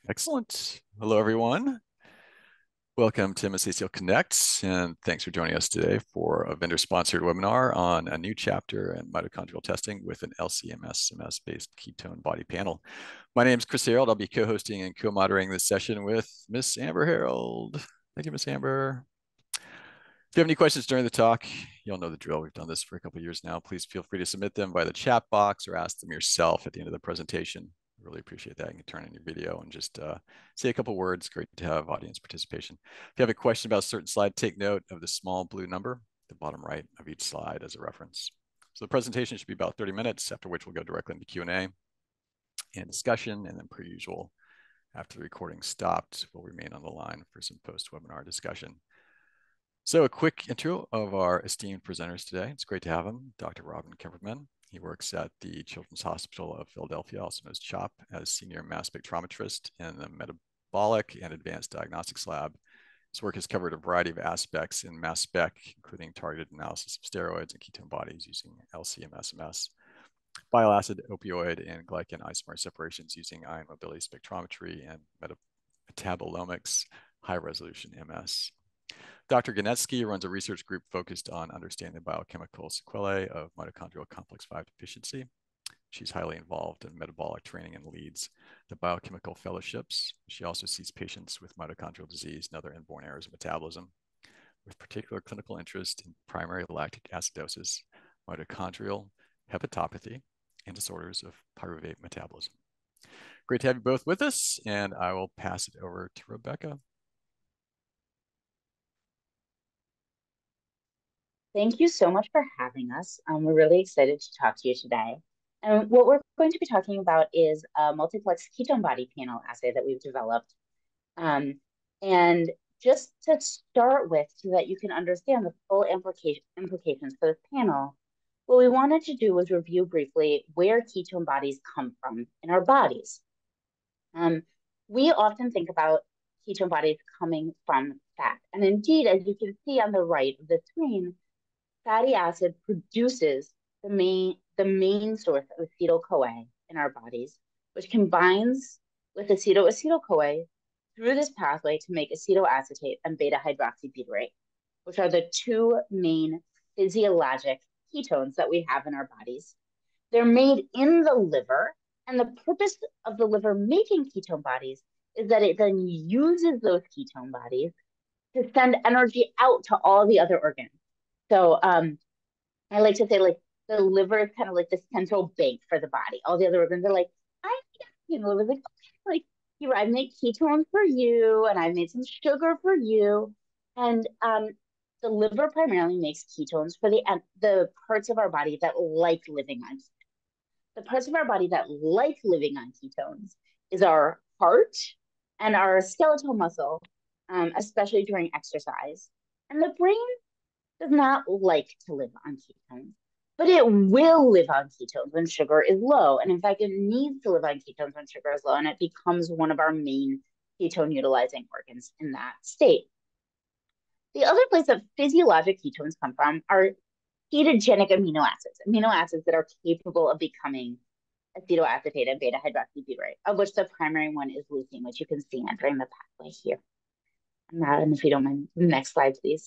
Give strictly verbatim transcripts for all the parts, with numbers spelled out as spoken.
Excellent. Hello, everyone. Welcome to M S A C L Connect, and thanks for joining us today for a vendor-sponsored webinar on a new chapter in mitochondrial testing with an L C M S M S-based ketone body panel. My name is Chris Harold. I'll be co-hosting and co-moderating this session with Miss Amber Harold. Thank you, Miss Amber. If you have any questions during the talk, you'll know the drill. We've done this for a couple of years now. Please feel free to submit them by the chat box or ask them yourself at the end of the presentation. Really appreciate that. You can turn on your video and just uh, say a couple words. Great to have audience participation. If you have a question about a certain slide, take note of the small blue number at the bottom right of each slide as a reference. So the presentation should be about thirty minutes, after which we'll go directly into Q and A and discussion. And then per usual, after the recording stopped, we'll remain on the line for some post-webinar discussion. So a quick intro of our esteemed presenters today. It's great to have him, Doctor Robin Kimperman. He works at the Children's Hospital of Philadelphia, also known as CHOP, as Senior Mass Spectrometrist in the Metabolic and Advanced Diagnostics Lab. His work has covered a variety of aspects in mass spec, including targeted analysis of steroids and ketone bodies using L C M S M S, bile acid, opioid, and glycan isomer separations using ion mobility spectrometry and metabolomics, high-resolution M S. Doctor Ganetsky runs a research group focused on understanding the biochemical sequelae of mitochondrial complex five deficiency. She's highly involved in metabolic training and leads the biochemical fellowships. She also sees patients with mitochondrial disease and other inborn errors of metabolism, with particular clinical interest in primary lactic acidosis, mitochondrial hepatopathy, and disorders of pyruvate metabolism. Great to have you both with us, and I will pass it over to Rebecca. Thank you so much for having us. Um, we're really excited to talk to you today. And what we're going to be talking about is a multiplex ketone body panel assay that we've developed. Um, and just to start with, so that you can understand the full implication, implications for this panel, what we wanted to do was review briefly where ketone bodies come from in our bodies. Um, we often think about ketone bodies coming from fat. And indeed, as you can see on the right of the screen, fatty acid produces the main, the main source of acetyl-CoA in our bodies, which combines with acetoacetyl-CoA through this pathway to make acetoacetate and beta-hydroxybutyrate, which are the two main physiologic ketones that we have in our bodies. They're made in the liver, and the purpose of the liver making ketone bodies is that it then uses those ketone bodies to send energy out to all the other organs. So um, I like to say, like, the liver is kind of like the central bank for the body. All the other organs are like, I, you know, the liver's like, okay, like, here, I made ketones for you, and I made some sugar for you. And um, the liver primarily makes ketones for the the parts of our body that like living on ketones. The parts of our body that like living on ketones is our heart and our skeletal muscle, um, especially during exercise. And the brain does not like to live on ketones, but it will live on ketones when sugar is low. And in fact, it needs to live on ketones when sugar is low, and it becomes one of our main ketone utilizing organs in that state. The other place that physiologic ketones come from are ketogenic amino acids, amino acids that are capable of becoming acetoacetate and beta hydroxybutyrate, of which the primary one is leucine, which you can see entering the pathway here. And if you don't mind, next slide, please.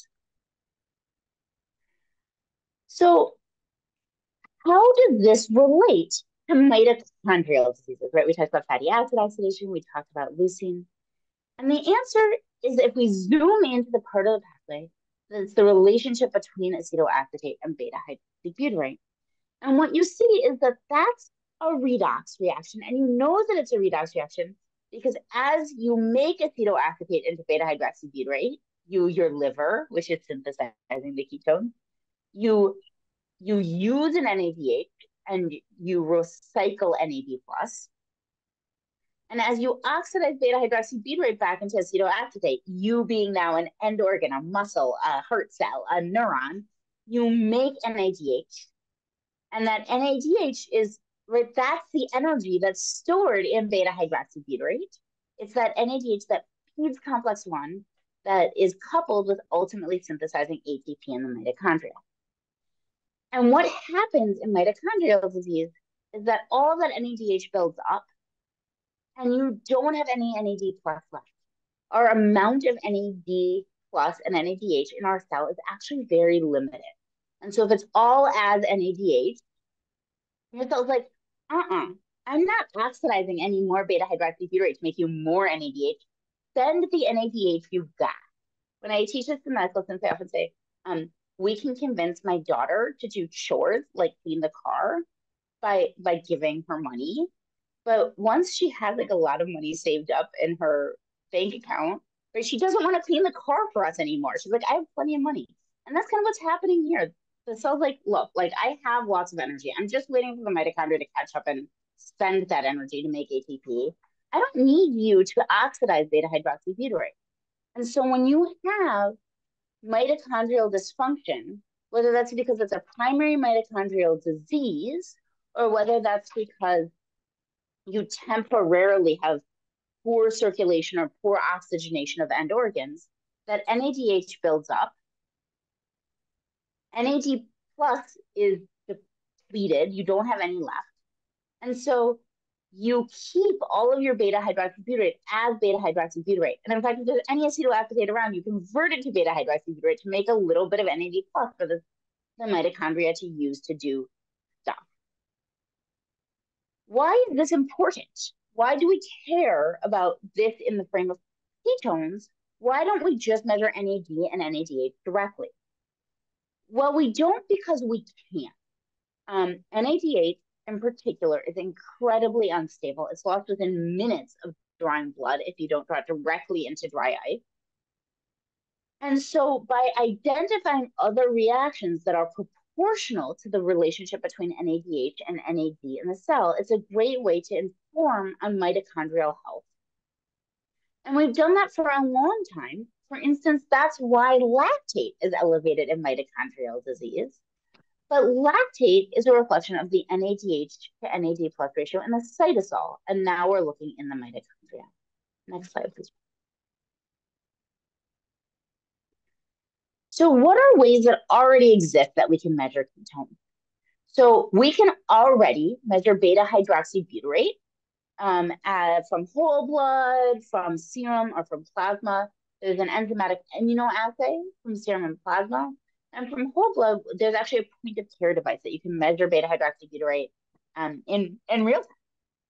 So how does this relate to mitochondrial diseases, right? We talked about fatty acid oxidation, we talked about leucine. And the answer is, if we zoom into the part of the pathway, that's the relationship between acetoacetate and beta hydroxybutyrate. And what you see is that that's a redox reaction. And you know that it's a redox reaction because as you make acetoacetate into beta hydroxybutyrate, you, your liver, which is synthesizing the ketone, you you use an N A D H and you recycle N A D plus. And as you oxidize beta hydroxybutyrate back into acetoacetate, you being now an end organ, a muscle, a heart cell, a neuron, you make N A D H. And that N A D H is, right, that's the energy that's stored in beta hydroxybutyrate. It's that N A D H that feeds complex one that is coupled with ultimately synthesizing A T P in the mitochondria. And what happens in mitochondrial disease is that all that N A D H builds up and you don't have any N A D plus left. Our amount of N A D plus and N A D H in our cell is actually very limited. And so if it's all as N A D H, your cell's like, uh-uh, I'm not oxidizing any more beta hydroxybutyrate to make you more N A D H. Send the N A D H you've got. When I teach this to medical students, I often say, um, we can convince my daughter to do chores like clean the car by by giving her money. But once she has like a lot of money saved up in her bank account, but she doesn't want to clean the car for us anymore. She's like, I have plenty of money. And that's kind of what's happening here. The cell's like, look, like I have lots of energy. I'm just waiting for the mitochondria to catch up and spend that energy to make A T P. I don't need you to oxidize beta hydroxybutyrate. And so when you have mitochondrial dysfunction, whether that's because it's a primary mitochondrial disease or whether that's because you temporarily have poor circulation or poor oxygenation of end organs, that N A D H builds up. N A D plus is depleted. You don't have any left. And so you keep all of your beta hydroxybutyrate as beta hydroxybutyrate. And in fact, if there's any acetoacetate around, you convert it to beta hydroxybutyrate to make a little bit of N A D plus for the, the mitochondria to use to do stuff. Why is this important? Why do we care about this in the frame of ketones? Why don't we just measure N A D and N A D H directly? Well, we don't because we can't. Um, N A D H in particular is incredibly unstable. It's lost within minutes of drawing blood if you don't draw it directly into dry ice. And so by identifying other reactions that are proportional to the relationship between N A D H and N A D in the cell, it's a great way to inform on mitochondrial health. And we've done that for a long time. For instance, that's why lactate is elevated in mitochondrial disease. But lactate is a reflection of the N A D H to N A D plus ratio in the cytosol. And now we're looking in the mitochondria. Next slide, please. So what are ways that already exist that we can measure ketones? So we can already measure beta hydroxybutyrate um, uh, from whole blood, from serum, or from plasma. There's an enzymatic immunoassay from serum and plasma. And from whole blood, there's actually a point of care device that you can measure beta hydroxybutyrate um, in, in real time.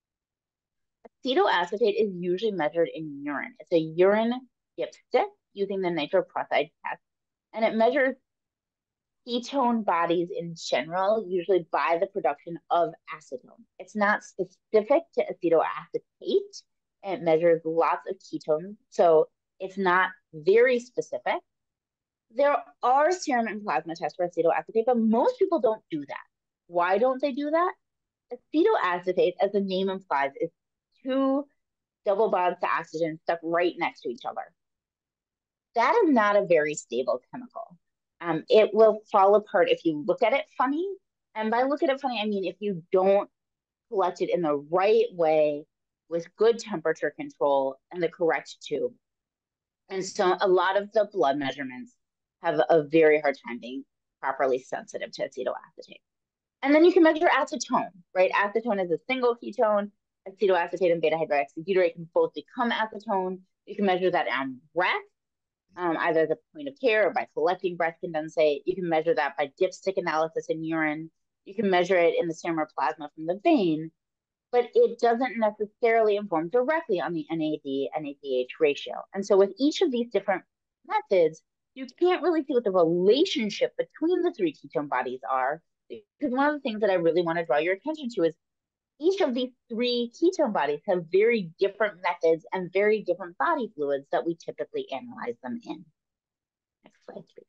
Acetoacetate is usually measured in urine. It's a urine dipstick using the nitroprusside test. And it measures ketone bodies in general, usually by the production of acetone. It's not specific to acetoacetate. It measures lots of ketones, so it's not very specific. There are serum and plasma tests for acetoacetate, but most people don't do that. Why don't they do that? Acetoacetate, as the name implies, is two double bonds to oxygen stuck right next to each other. That is not a very stable chemical. Um, it will fall apart if you look at it funny. And by look at it funny, I mean if you don't collect it in the right way with good temperature control and the correct tube. And so a lot of the blood measurements have a very hard time being properly sensitive to acetoacetate. And then you can measure acetone, right? Acetone is a single ketone. Acetoacetate and beta hydroxybutyrate can both become acetone. You can measure that on breath, um, either as a point of care or by collecting breath condensate. You can measure that by dipstick analysis in urine. You can measure it in the serum or plasma from the vein, but it doesn't necessarily inform directly on the N A D N A D H ratio. And so with each of these different methods, you can't really see what the relationship between the three ketone bodies are, because one of the things that I really want to draw your attention to is each of these three ketone bodies have very different methods and very different body fluids that we typically analyze them in. Next slide, please.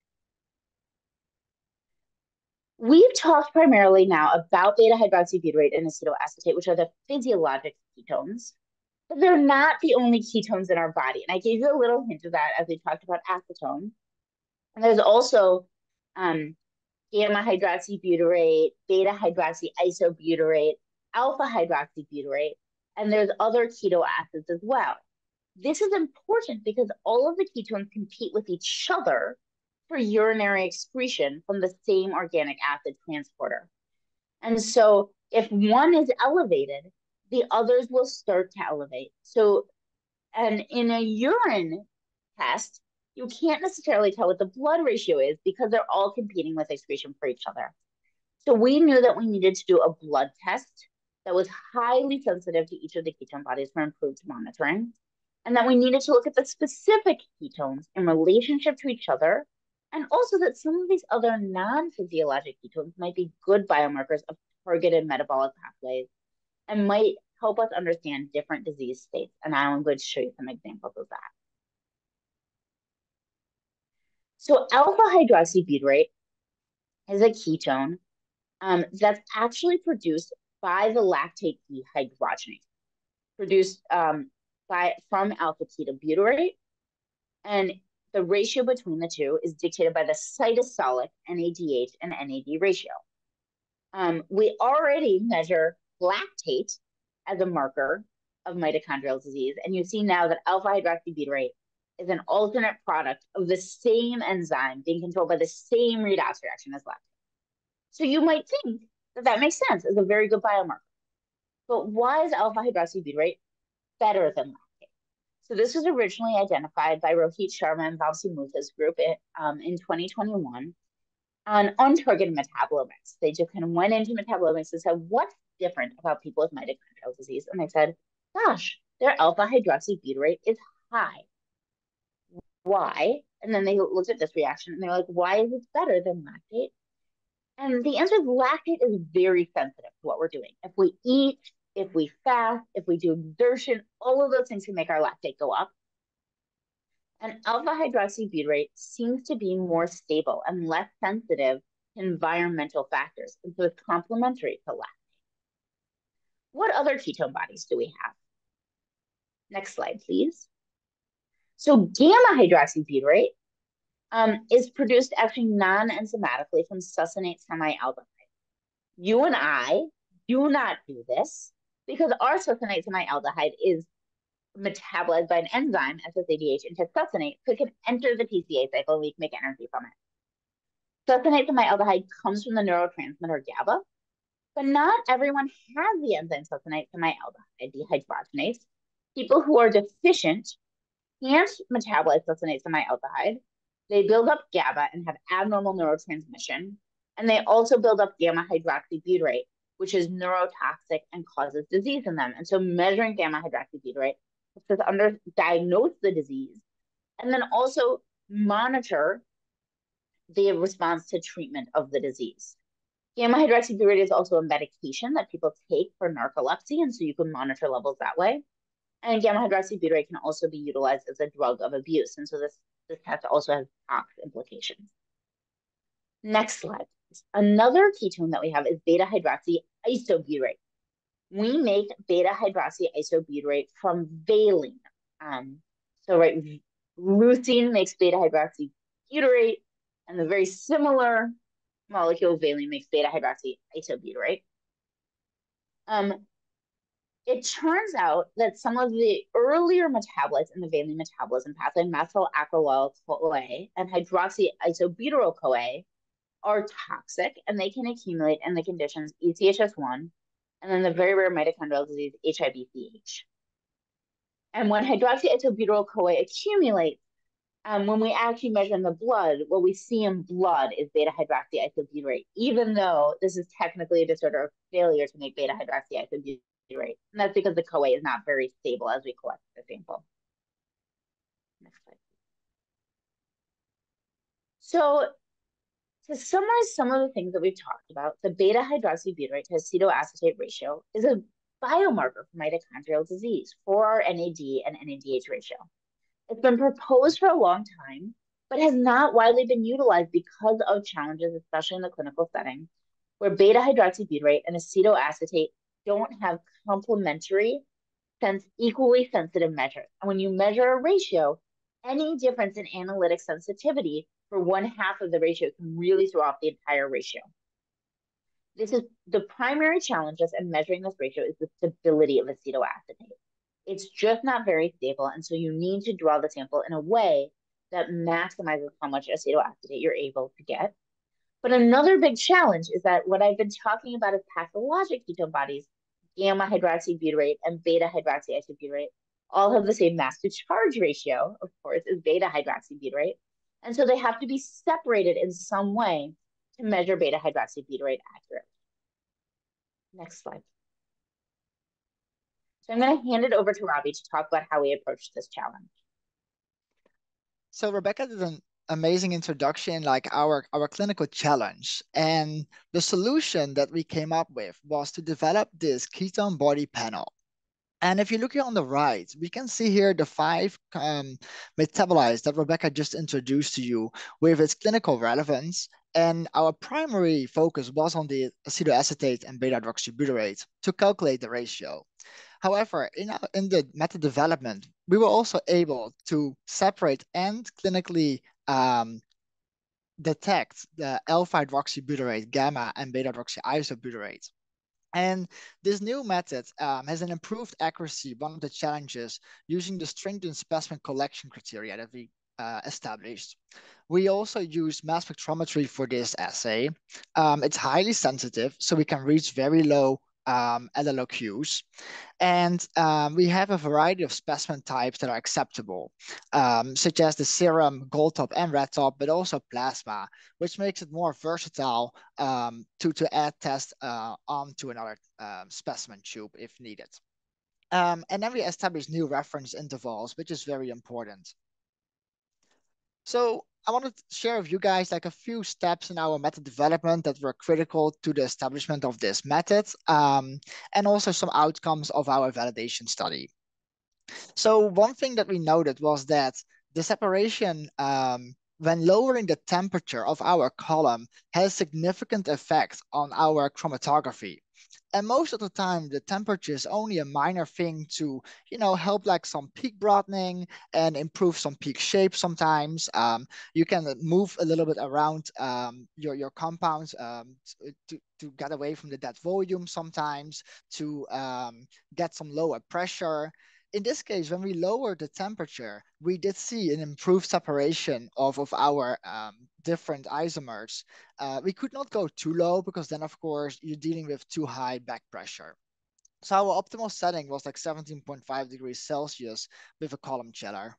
We've talked primarily now about beta hydroxybutyrate and acetoacetate, which are the physiologic ketones, but they're not the only ketones in our body. And I gave you a little hint of that as we talked about acetone. And there's also um, gamma hydroxybutyrate, beta hydroxyisobutyrate, alpha hydroxybutyrate, and there's other keto acids as well. This is important because all of the ketones compete with each other for urinary excretion from the same organic acid transporter. And so if one is elevated, the others will start to elevate. So, and in a urine test, you can't necessarily tell what the blood ratio is because they're all competing with excretion for each other. So we knew that we needed to do a blood test that was highly sensitive to each of the ketone bodies for improved monitoring, and that we needed to look at the specific ketones in relationship to each other, and also that some of these other non-physiologic ketones might be good biomarkers of targeted metabolic pathways and might help us understand different disease states. And now I'm going to show you some examples of that. So alpha hydroxybutyrate is a ketone um, that's actually produced by the lactate dehydrogenase, produced um, by from alpha ketobutyrate, and the ratio between the two is dictated by the cytosolic N A D H and N A D ratio. Um, we already measure lactate as a marker of mitochondrial disease, and you see now that alpha hydroxybutyrate is an alternate product of the same enzyme being controlled by the same redox reaction as lactate. So you might think that that makes sense as a very good biomarker. But why is alpha hydroxybutyrate better than lactate? So this was originally identified by Rohit Sharma and Vamsi Mutha's group in, um, in twenty twenty-one on untargeted metabolomics. They just kind of went into metabolomics and said, what's different about people with mitochondrial disease? And they said, gosh, their alpha hydroxybutyrate is high. Why? And then they looked at this reaction and they're like, why is it better than lactate? And the answer is lactate is very sensitive to what we're doing. If we eat, if we fast, if we do exertion, all of those things can make our lactate go up. And alpha hydroxybutyrate seems to be more stable and less sensitive to environmental factors. And so it's complementary to lactate. What other ketone bodies do we have? Next slide, please. So gamma hydroxybutyrate um, is produced actually non-enzymatically from succinate semialdehyde. You and I do not do this because our succinate semialdehyde is metabolized by an enzyme, S S A D H, into succinate, so it can enter the P C A cycle and we can make energy from it. Succinate semialdehyde comes from the neurotransmitter GABA, but not everyone has the enzyme succinate semialdehyde dehydrogenase. People who are deficient can't metabolize succinate semialdehyde. They build up GABA and have abnormal neurotransmission, and they also build up gamma hydroxybutyrate, which is neurotoxic and causes disease in them. And so measuring gamma hydroxybutyrate helps us under diagnose the disease and then also monitor the response to treatment of the disease. Gamma hydroxybutyrate is also a medication that people take for narcolepsy, and so you can monitor levels that way. And gamma hydroxybutyrate can also be utilized as a drug of abuse, and so this, this test also has tox implications. Next slide. Another ketone that we have is beta hydroxyisobutyrate. We make beta hydroxyisobutyrate from valine. Um, so, right, leucine makes beta hydroxybutyrate, and the very similar molecule valine makes beta hydroxyisobutyrate. Um, it turns out that some of the earlier metabolites in the valine metabolism pathway, methyl acrylyl CoA and hydroxyisobutyryl CoA, are toxic and they can accumulate in the conditions E C H S one and then the very rare mitochondrial disease H I B C H. And when hydroxyisobutyryl CoA accumulates, um, when we actually measure in the blood, what we see in blood is beta hydroxyisobutyrate, even though this is technically a disorder of failure to make beta hydroxyisobutyrate. And that's because the CoA is not very stable as we collect the sample. Next slide. So to summarize some of the things that we've talked about, the beta hydroxybutyrate to acetoacetate ratio is a biomarker for mitochondrial disease for our N A D and N A D H ratio. It's been proposed for a long time, but has not widely been utilized because of challenges, especially in the clinical setting, where beta hydroxybutyrate and acetoacetate don't have complementary, sense equally sensitive measures. And when you measure a ratio, any difference in analytic sensitivity for one half of the ratio can really throw off the entire ratio. This is the primary challenges in measuring this ratio is the stability of acetoacetate. It's just not very stable, and so you need to draw the sample in a way that maximizes how much acetoacetate you're able to get. But another big challenge is that what I've been talking about is pathologic ketone bodies gamma hydroxybutyrate and beta hydroxyisobutyrate all have the same mass to charge ratio, of course, as beta hydroxybutyrate. And so they have to be separated in some way to measure beta hydroxybutyrate accurately. Next slide. So I'm going to hand it over to Robbie to talk about how we approached this challenge. So Rebecca did an amazing introduction, like our, our clinical challenge. And the solution that we came up with was to develop this ketone body panel. And if you look here on the right, we can see here the five um, metabolites that Rebecca just introduced to you with its clinical relevance. And our primary focus was on the acetoacetate and beta-hydroxybutyrate to calculate the ratio. However, in, our, in the method development, we were also able to separate and clinically um, detect the alpha-hydroxybutyrate, gamma, and beta-hydroxyisobutyrate. And this new method um, has an improved accuracy, one of the challenges, using the stringent specimen collection criteria that we uh, established. We also use mass spectrometry for this assay. Um, it's highly sensitive, so we can reach very low um, L L O Qs. And um, we have a variety of specimen types that are acceptable, um, such as the serum, gold top, and red top, but also plasma, which makes it more versatile um, to, to add test uh, onto another uh, specimen tube if needed. Um, and then we establish new reference intervals, which is very important. So I want to share with you guys like a few steps in our method development that were critical to the establishment of this method, um, and also some outcomes of our validation study. So one thing that we noted was that the separation um, when lowering the temperature of our column has significant effect on our chromatography. And most of the time, the temperature is only a minor thing to, you know, help like some peak broadening and improve some peak shape sometimes. Um, you can move a little bit around um, your, your compounds um, to, to get away from the dead volume sometimes, to um, get some lower pressure. In this case, when we lower the temperature, we did see an improved separation of, of our um, different isomers. Uh, we could not go too low because then, of course, you're dealing with too high back pressure. So our optimal setting was like seventeen point five degrees Celsius with a column chiller.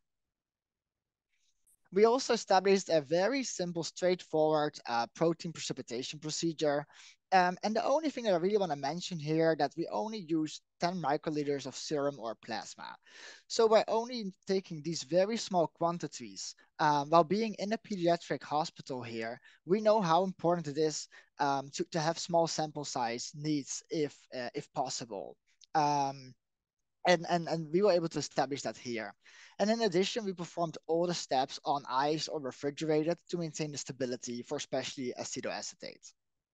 We also established a very simple, straightforward uh, protein precipitation procedure. Um, and the only thing that I really want to mention here that we only use ten microliters of serum or plasma. So we're only taking these very small quantities. Um, while being in a pediatric hospital here, we know how important it is um, to, to have small sample size needs if, uh, if possible. Um, and, and, and we were able to establish that here. And in addition, we performed all the steps on ice or refrigerated to maintain the stability for especially acetoacetate.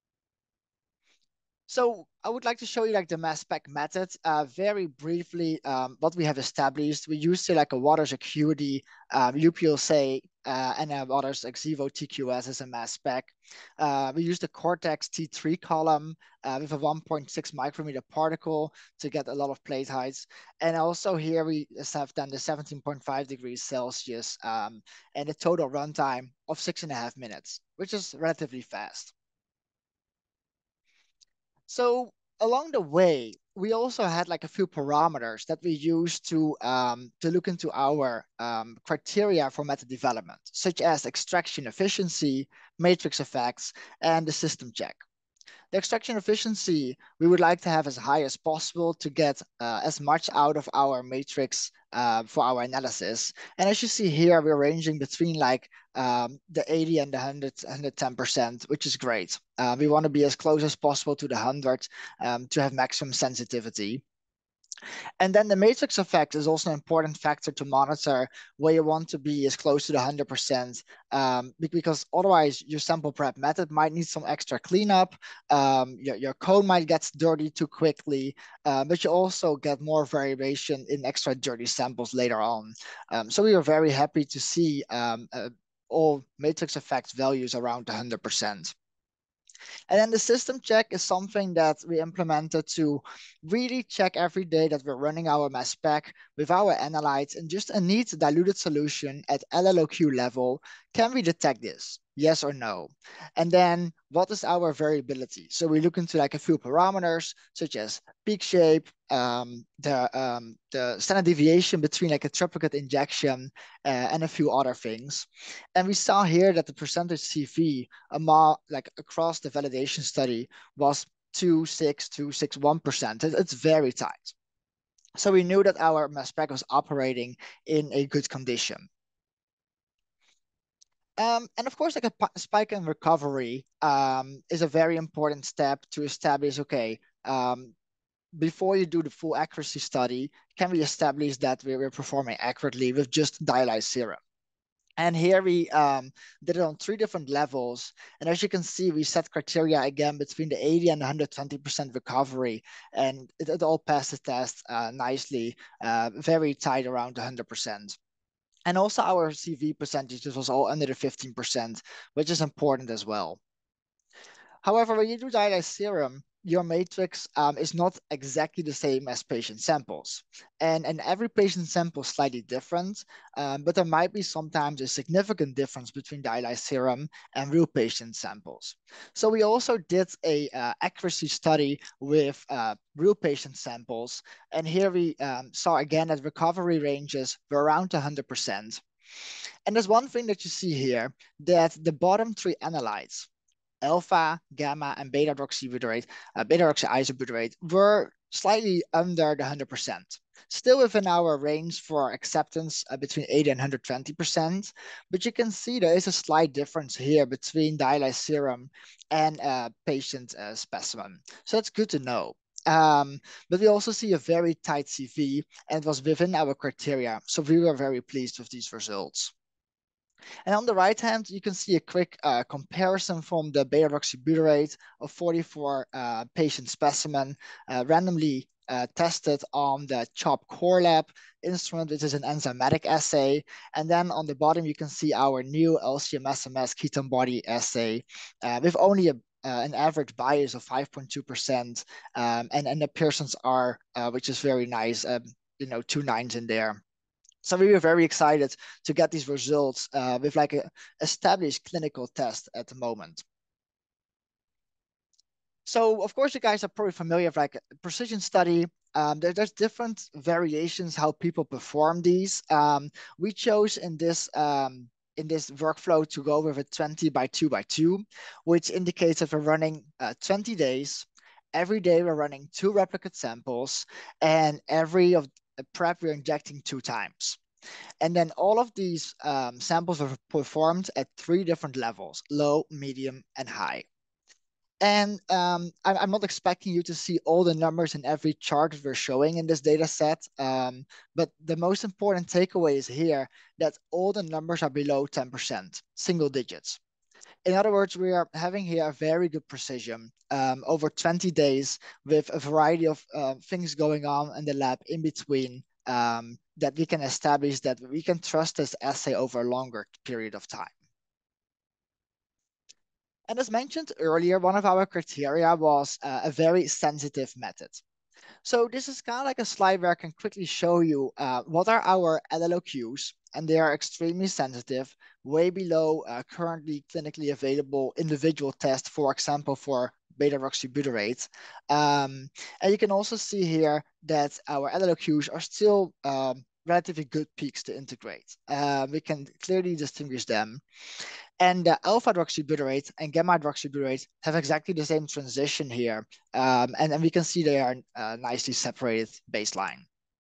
So I would like to show you like the mass spec method. Uh, very briefly, um, what we have established, we use like a Waters Acuity, um, U P L S A, uh, and a Waters Xevo T Q S as a mass spec. Uh, we use the Cortex T three column uh, with a one point six micrometer particle to get a lot of plate heights. And also here we have done the seventeen point five degrees Celsius um, and a total runtime of six and a half minutes, which is relatively fast. So along the way, we also had like a few parameters that we used to um, to look into our um, criteria for method development, such as extraction efficiency, matrix effects, and the system check. The extraction efficiency, we would like to have as high as possible to get uh, as much out of our matrix uh, for our analysis. And as you see here, we're ranging between like um, the eighty and the one hundred, one hundred ten percent, which is great. Uh, we want to be as close as possible to the one hundred um, to have maximum sensitivity. And then the matrix effect is also an important factor to monitor where you want to be as close to the one hundred percent um, because otherwise your sample prep method might need some extra cleanup. Um, your, your cone might get dirty too quickly, uh, but you also get more variation in extra dirty samples later on. Um, so we were very happy to see um, uh, all matrix effect values around one hundred percent. And then the system check is something that we implemented to really check every day that we're running our mass spec with our analytes and just a neat diluted solution at L L O Q level. Can we detect this? Yes or no? And then what is our variability? So we look into like a few parameters such as peak shape, um, the um, the standard deviation between like a triplicate injection uh, and a few other things. And we saw here that the percentage C V among like across the validation study was two six to six one percent. It's very tight. So we knew that our mass spec was operating in a good condition. Um, and of course, like a spike in recovery um, is a very important step to establish, okay, um, before you do the full accuracy study, can we establish that we were performing accurately with just dialyzed serum? And here we um, did it on three different levels. And as you can see, we set criteria again between the eighty and one hundred twenty percent recovery. And it, it all passed the test uh, nicely, uh, very tight around one hundred percent. And also our C V percentages was all under the fifteen percent, which is important as well. However, when you do dialyzed serum, your matrix um, is not exactly the same as patient samples. And, and every patient sample is slightly different, um, but there might be sometimes a significant difference between dialyzed serum and real patient samples. So we also did a uh, accuracy study with uh, real patient samples. And here we um, saw again that recovery ranges were around one hundred percent. And there's one thing that you see here, that the bottom three analytes, alpha, gamma, and beta hydroxybutyrate, uh, beta hydroxyisobutyrate were slightly under the one hundred percent. Still within our range for acceptance uh, between eighty and one hundred twenty percent, but you can see there is a slight difference here between dialyzed serum and uh, patient uh, specimen. So that's good to know. Um, but we also see a very tight C V, and it was within our criteria. So we were very pleased with these results. And on the right hand, you can see a quick uh, comparison from the beta hydroxybutyrate of forty-four uh, patient specimen uh, randomly uh, tested on the CHOP Core Lab instrument, which is an enzymatic assay. And then on the bottom, you can see our new L C M S M S ketone body assay uh, with only a Uh, an average bias of five point two percent, um, and, and the Pearson's R, uh, which is very nice, um, you know, two nines in there. So we were very excited to get these results uh, with like a established clinical test at the moment. So of course you guys are probably familiar with like a precision study. Um, there, there's different variations how people perform these. Um, we chose in this um, in this workflow to go with a twenty by two by two, which indicates that we're running uh, twenty days. Every day we're running two replicate samples, and every of prep we're injecting two times. And then all of these um, samples are performed at three different levels, low, medium, and high. And um, I'm, I'm not expecting you to see all the numbers in every chart that we're showing in this data set. Um, but the most important takeaway is here that all the numbers are below ten percent, single digits. In other words, we are having here a very good precision um, over twenty days with a variety of uh, things going on in the lab in between um, that we can establish that we can trust this assay over a longer period of time. And as mentioned earlier, one of our criteria was uh, a very sensitive method. So this is kind of like a slide where I can quickly show you uh, what are our L L O Qs, and they are extremely sensitive, way below uh, currently clinically available individual tests, for example, for beta hydroxybutyrate. Um, and you can also see here that our L L O Qs are still um, relatively good peaks to integrate. Uh, we can clearly distinguish them. And uh, alpha hydroxybutyrate and gamma hydroxybutyrate have exactly the same transition here. Um, and, and we can see they are uh, nicely separated baseline.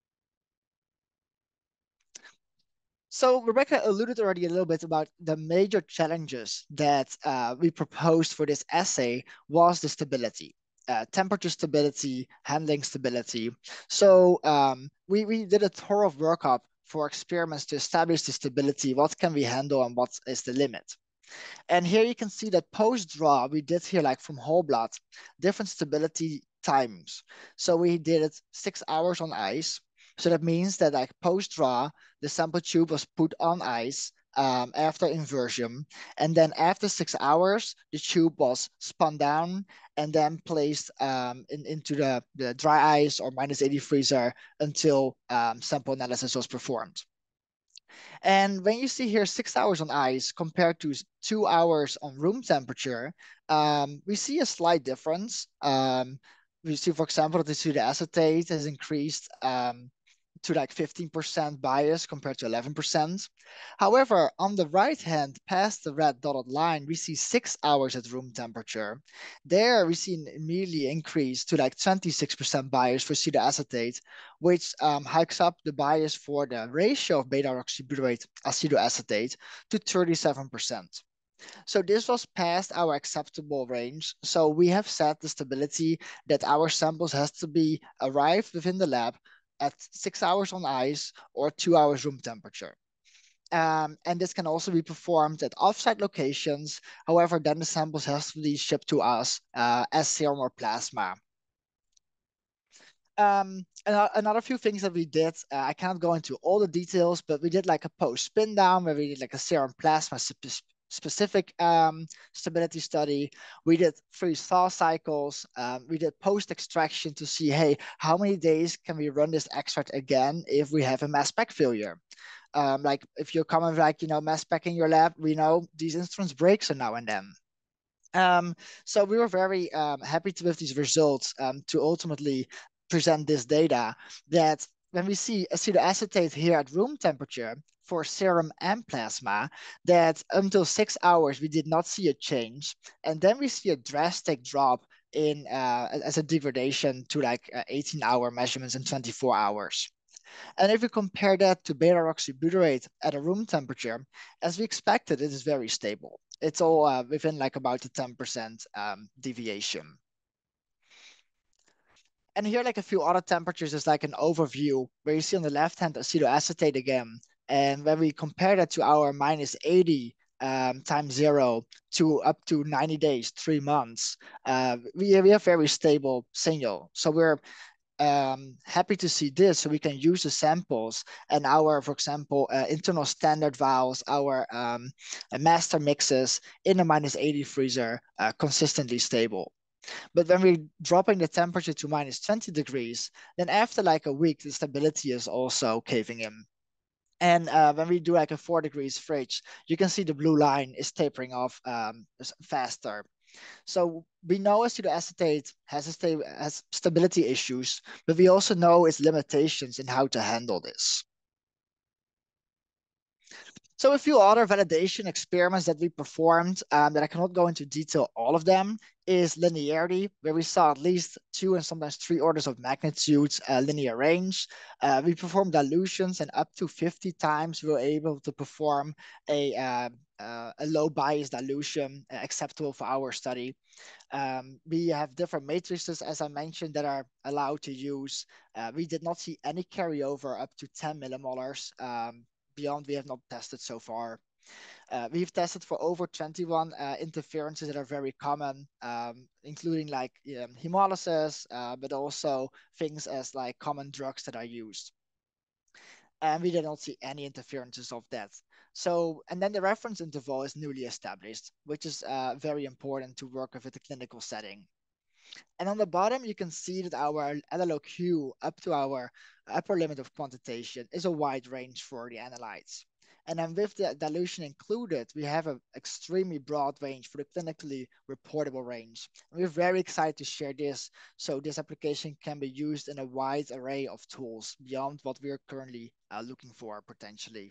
So Rebecca alluded already a little bit about the major challenges that uh, we proposed for this assay was the stability. Uh, temperature stability, handling stability. So um, we, we did a thorough workup for experiments to establish the stability, what can we handle and what is the limit. And here you can see that post-draw, we did here like from whole blood, different stability times. So we did it six hours on ice. So that means that like post-draw, the sample tube was put on ice um, after inversion. And then after six hours, the tube was spun down and then placed um, in, into the, the dry ice or minus eighty freezer until um, sample analysis was performed. And when you see here six hours on ice compared to two hours on room temperature, um, we see a slight difference. Um, we see, for example, that the pseudoacetate has increased um, to like fifteen percent bias compared to eleven percent. However, on the right hand, past the red dotted line, we see six hours at room temperature. There, we see an immediately increase to like twenty-six percent bias for pseudoacetate, which um, hikes up the bias for the ratio of beta-hydroxybutyrate acetoacetate to thirty-seven percent. So this was past our acceptable range. So we have set the stability that our samples has to be arrived within the lab at six hours on ice or two hours room temperature. Um, and this can also be performed at offsite locations. However, then the samples has to be shipped to us uh, as serum or plasma. Um, and another few things that we did, uh, I can't go into all the details, but we did like a post spin down where we did like a serum plasma spe specific um, stability study. We did freeze thaw cycles. Um, we did post extraction to see, hey, how many days can we run this extract again if we have a mass spec failure? Um, like if you're coming like, you know, mass spec in your lab, we know these instruments break so now and then. Um, so we were very um, happy to, with these results um, to ultimately present this data that when we see acetoacetate here at room temperature for serum and plasma, that until six hours, we did not see a change. And then we see a drastic drop in uh, as a degradation to like uh, eighteen hour measurements in twenty-four hours. And if we compare that to beta-hydroxybutyrate at a room temperature, as we expected, it is very stable. It's all uh, within like about a ten percent um, deviation. And here, like a few other temperatures is like an overview where you see on the left hand acetoacetate again. And when we compare that to our minus eighty um, times zero to up to ninety days, three months, uh, we, we have very stable signal. So we're um, happy to see this so we can use the samples and our, for example, uh, internal standard vials, our um, uh, master mixes in a minus eighty freezer uh, consistently stable. But when we're dropping the temperature to minus twenty degrees, then after like a week, the stability is also caving in. And uh, when we do like a four degrees fridge, you can see the blue line is tapering off um, faster. So we know acetoacetate has, a sta has stability issues, but we also know its limitations in how to handle this. So a few other validation experiments that we performed um, that I cannot go into detail all of them is linearity, where we saw at least two and sometimes three orders of magnitude uh, linear range. Uh, we performed dilutions and up to fifty times we were able to perform a, uh, uh, a low bias dilution uh, acceptable for our study. Um, we have different matrices, as I mentioned, that are allowed to use. Uh, we did not see any carryover up to ten millimolars. Um, beyond we have not tested so far. Uh, we've tested for over twenty-one uh, interferences that are very common, um, including like um, hemolysis, uh, but also things as like common drugs that are used. And we did not see any interferences of that. So, and then the reference interval is newly established, which is uh, very important to work with a clinical setting. And on the bottom, you can see that our L L O Q up to our upper limit of quantitation is a wide range for the analytes. And then with the dilution included, we have an extremely broad range for the clinically reportable range. And we're very excited to share this, so this application can be used in a wide array of tools beyond what we're currently uh, looking for potentially.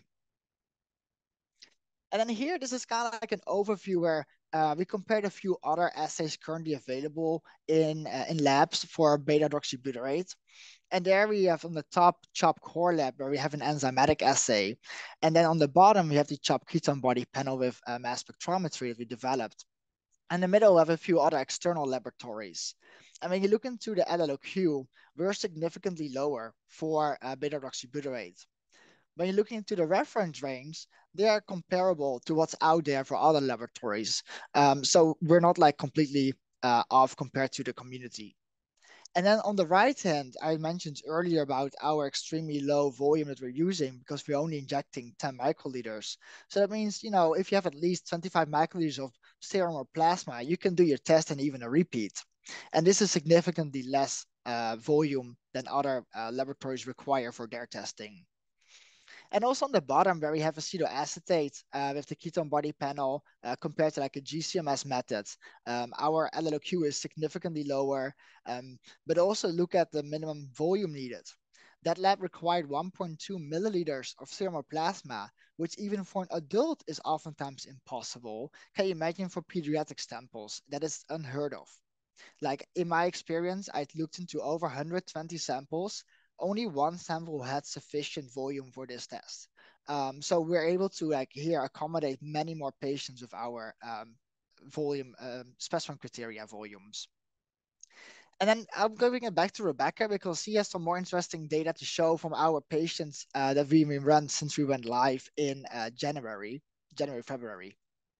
And then here, this is kind of like an overview where uh, we compared a few other assays currently available in, uh, in labs for beta-hydroxybutyrate. And there we have on the top CHOP core lab where we have an enzymatic assay. And then on the bottom, we have the CHOP ketone body panel with uh, mass spectrometry that we developed. In the middle, we have a few other external laboratories. And when you look into the L L O Q, we're significantly lower for uh, beta-hydroxybutyrate. When you're looking into the reference range, they are comparable to what's out there for other laboratories. Um, so we're not like completely uh, off compared to the community. And then on the right hand, I mentioned earlier about our extremely low volume that we're using because we're only injecting ten microliters. So that means, you know, if you have at least twenty-five microliters of serum or plasma, you can do your test and even a repeat. And this is significantly less uh, volume than other uh, laboratories require for their testing. And also on the bottom where we have acetoacetate uh, with the ketone body panel uh, compared to like a G C M S method, um, our L L O Q is significantly lower, um, but also look at the minimum volume needed. That lab required one point two milliliters of serum or plasma, which even for an adult is oftentimes impossible. Can you imagine for pediatric samples? That is unheard of. Like in my experience, I'd looked into over one hundred twenty samples. Only one sample had sufficient volume for this test. Um, so we're able to like here accommodate many more patients with our um, volume um, specimen criteria volumes. And then I'm going it back to Rebecca because she has some more interesting data to show from our patients uh, that we've been run since we went live in uh, January, January, February.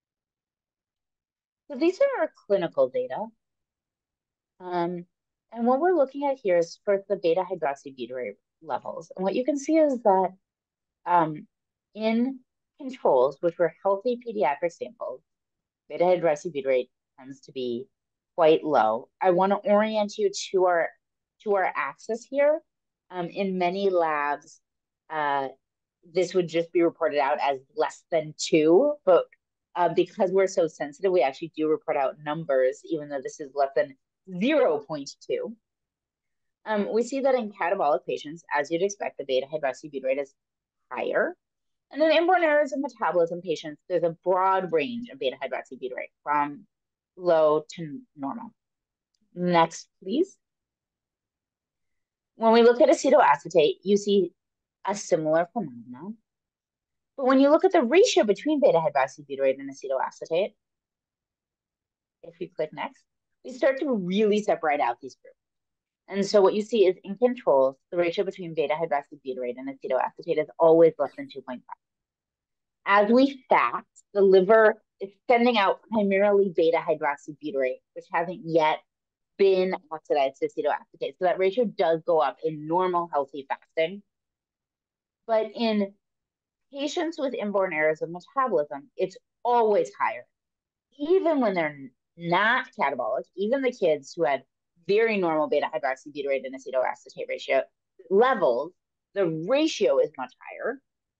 So these are our clinical data. Um, and what we're looking at here is first the beta hydroxybutyrate levels. And what you can see is that um, in controls, which were healthy pediatric samples, beta hydroxybutyrate tends to be quite low. I want to orient you to our to our axis here. Um, in many labs, uh, this would just be reported out as less than two, but uh, because we're so sensitive, we actually do report out numbers, even though this is less than zero point two. Um, we see that in catabolic patients, as you'd expect, the beta hydroxybutyrate is higher. And then inborn errors of metabolism patients, there's a broad range of beta hydroxybutyrate from low to normal. Next, please. When we look at acetoacetate, you see a similar phenomenon. But when you look at the ratio between beta hydroxybutyrate and acetoacetate, if you click next, we start to really separate out these groups. And so what you see is in controls, the ratio between beta hydroxybutyrate and acetoacetate is always less than two point five. As we fast, the liver is sending out primarily beta hydroxybutyrate, which hasn't yet been oxidized to acetoacetate. So that ratio does go up in normal, healthy fasting. But in patients with inborn errors of metabolism, it's always higher. Even when they're not catabolic, even the kids who had very normal beta hydroxybutyrate and acetoacetate ratio levels, the ratio is much higher.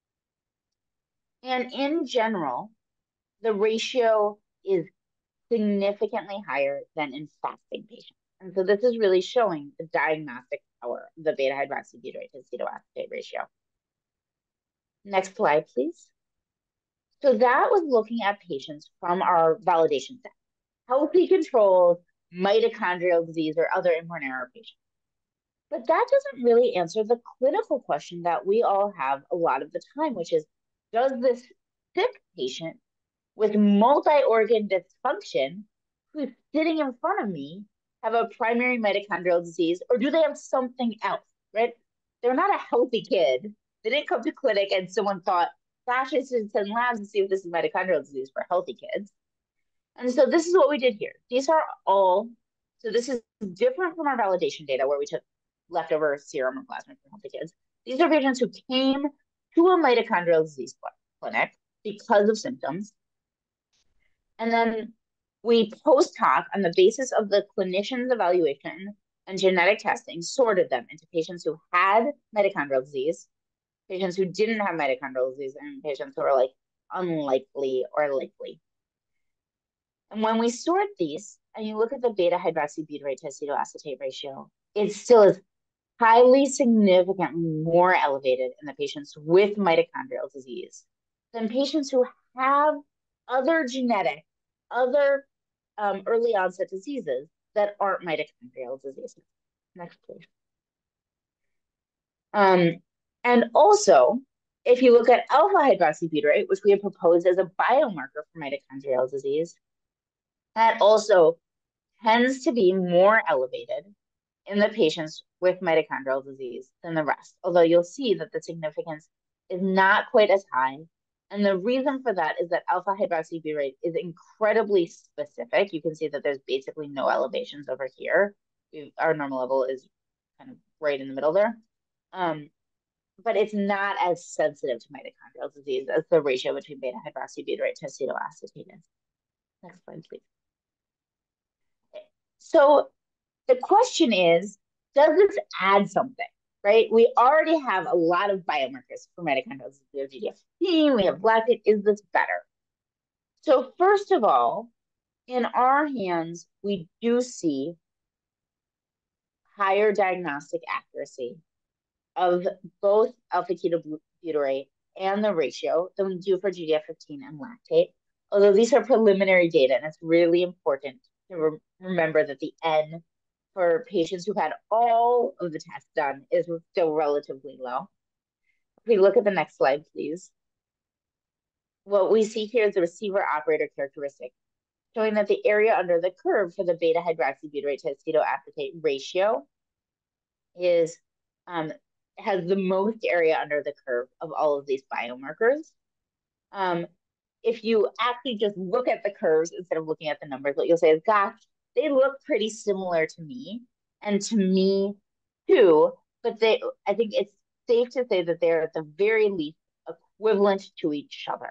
And in general, the ratio is significantly higher than in fasting patients. And so this is really showing the diagnostic power of the beta hydroxybutyrate to acetoacetate ratio. Next slide, please. So that was looking at patients from our validation set. Healthy controls, mitochondrial disease, or other inborn error patients. But that doesn't really answer the clinical question that we all have a lot of the time, which is, does this sick patient with multi-organ dysfunction who's sitting in front of me have a primary mitochondrial disease, or do they have something else, right? They're not a healthy kid. They didn't come to clinic and someone thought, gosh, I should send labs to see if this is mitochondrial disease for healthy kids. And so this is what we did here. These are all, so this is different from our validation data where we took leftover serum or plasma from healthy kids. These are patients who came to a mitochondrial disease clinic because of symptoms. And then we post hoc, on the basis of the clinician's evaluation and genetic testing, sorted them into patients who had mitochondrial disease, patients who didn't have mitochondrial disease, and patients who are like unlikely or likely. And when we sort these, and you look at the beta hydroxybutyrate to acetoacetate ratio, it still is highly significantly more elevated in the patients with mitochondrial disease than patients who have other genetic, other um, early onset diseases that aren't mitochondrial diseases. Next, please. Um, and also, if you look at alpha hydroxybutyrate, which we have proposed as a biomarker for mitochondrial disease, that also tends to be more elevated in the patients with mitochondrial disease than the rest, although you'll see that the significance is not quite as high. And the reason for that is that alpha hydroxybutyrate is incredibly specific. You can see that there's basically no elevations over here. We've, our normal level is kind of right in the middle there. Um, but it's not as sensitive to mitochondrial disease as the ratio between beta hydroxybutyrate to acetoacetate is. Next slide, please. So the question is, does this add something, right? We already have a lot of biomarkers for mitochondrial disease. We have G D F fifteen, we have lactate. Is this better? So first of all, in our hands, we do see higher diagnostic accuracy of both alpha-ketobutyrate and the ratio than we do for G D F fifteen and lactate. Although these are preliminary data, and it's really important to re remember that the N for patients who've had all of the tests done is still relatively low. If we look at the next slide, please. What we see here is the receiver operator characteristic, showing that the area under the curve for the beta hydroxybutyrate to acetoacetate ratio is um, has the most area under the curve of all of these biomarkers. Um, if you actually just look at the curves instead of looking at the numbers, what you'll say is, gosh, they look pretty similar to me and to me too, but they, I think it's safe to say that they're at the very least equivalent to each other.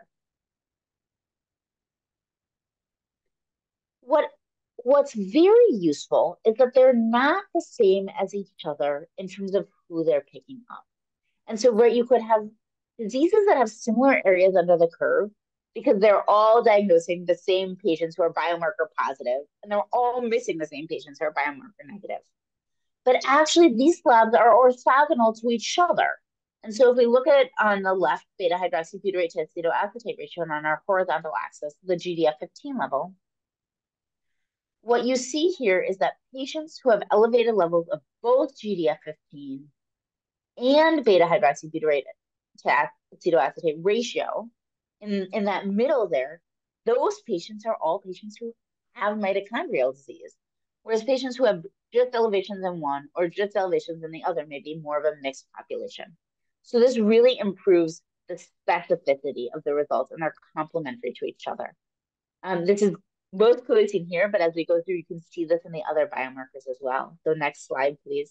What What's very useful is that they're not the same as each other in terms of who they're picking up. And so where you could have diseases that have similar areas under the curve, because they're all diagnosing the same patients who are biomarker positive, and they're all missing the same patients who are biomarker negative. But actually, these labs are orthogonal to each other. And so if we look at on the left, beta hydroxybutyrate to acetoacetate ratio, and on our horizontal axis, the G D F fifteen level, what you see here is that patients who have elevated levels of both G D F fifteen and beta hydroxybutyrate to acetoacetate ratio, in, in that middle there, those patients are all patients who have mitochondrial disease. Whereas patients who have just elevations in one or just elevations in the other may be more of a mixed population. So this really improves the specificity of the results, and they're complementary to each other. Um, this is most clearly seen here, but as we go through, you can see this in the other biomarkers as well. So next slide, please.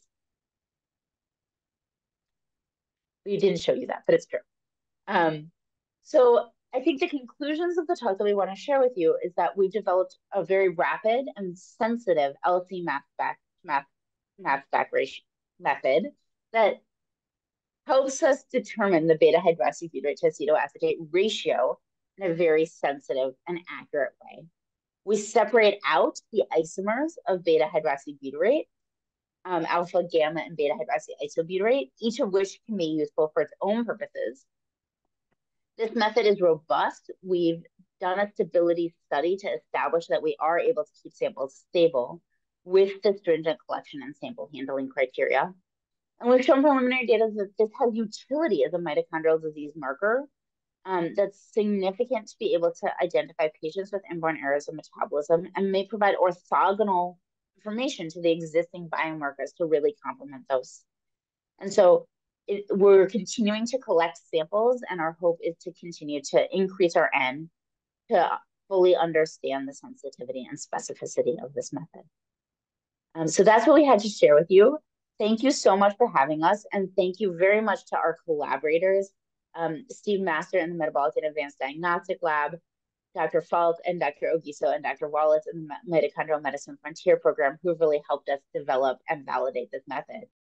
We didn't show you that, but it's true. Um, so I think the conclusions of the talk that we want to share with you is that we developed a very rapid and sensitive L C map spec map map spec ratio method that helps us determine the beta hydroxybutyrate to acetoacetate ratio in a very sensitive and accurate way. We separate out the isomers of beta hydroxybutyrate, um, alpha, gamma, and beta hydroxyisobutyrate, each of which can be useful for its own purposes. This method is robust. We've done a stability study to establish that we are able to keep samples stable with the stringent collection and sample handling criteria. And we've shown preliminary data that this has utility as a mitochondrial disease marker um, that's significant to be able to identify patients with inborn errors of metabolism and may provide orthogonal information to the existing biomarkers to really complement those. And so it, we're continuing to collect samples, and our hope is to continue to increase our N to fully understand the sensitivity and specificity of this method. Um, so that's what we had to share with you. Thank you so much for having us, and thank you very much to our collaborators, um, Steve Master in the Metabolic and Advanced Diagnostic Lab, Doctor Falk and Doctor Ogiso and Doctor Wallace in the Mitochondrial Medicine Frontier Program, who really helped us develop and validate this method.